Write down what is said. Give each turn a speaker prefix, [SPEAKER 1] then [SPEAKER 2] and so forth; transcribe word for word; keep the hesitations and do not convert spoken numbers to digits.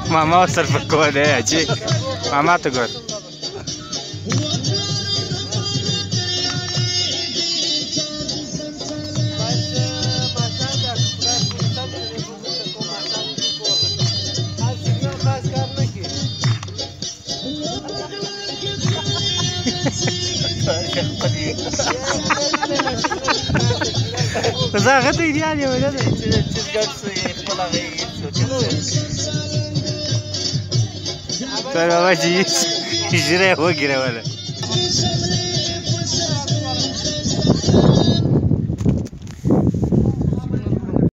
[SPEAKER 1] ماما ورسره په کوه دی حاجي ماما ته ګور زه هغه ته ایډیال یم نه دی چې ګډ څه یې خپل هغه یې سر بابا چې ژیره یې وګرېوله